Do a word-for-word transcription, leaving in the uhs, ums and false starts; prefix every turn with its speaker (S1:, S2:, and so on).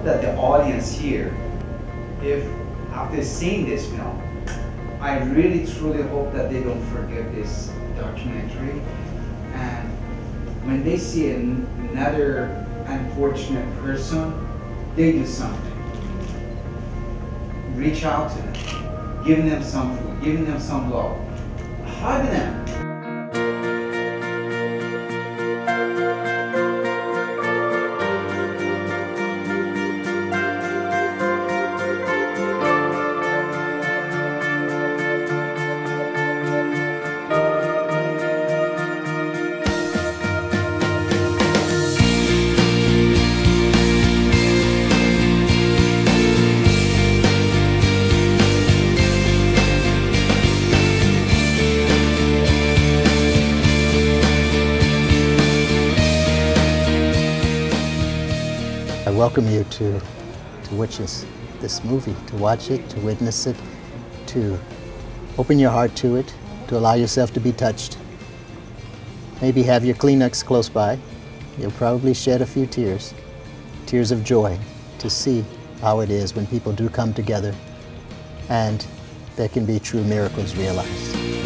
S1: that the audience here, if after seeing this film, I really truly hope that they don't forget this documentary, and when they see an, another unfortunate person, they do something. Reach out to them, giving them some food, giving them some love, hug them.
S2: I welcome you to, to witness this movie, to watch it, to witness it, to open your heart to it, to allow yourself to be touched. Maybe have your Kleenex close by. You'll probably shed a few tears, tears of joy, to see how it is when people do come together and there can be true miracles realized.